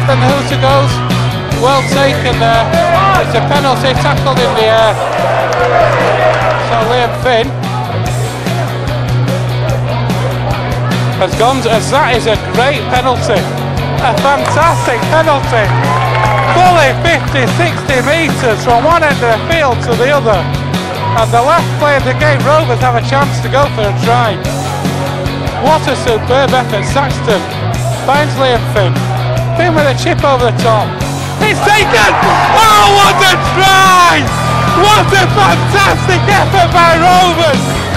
then the hooter goes. Well taken there. It's a penalty, tackled in the air. So Liam Finn has gone, as that is a great penalty. A fantastic penalty. Fully 50, 60 metres from one end of the field to the other. And the last play of the game, Rovers have a chance to go for a try. What a superb effort. Saxton finds Liam Finn. Finn with a chip over the top. It's taken! Oh, what a try! What a fantastic effort by Rovers!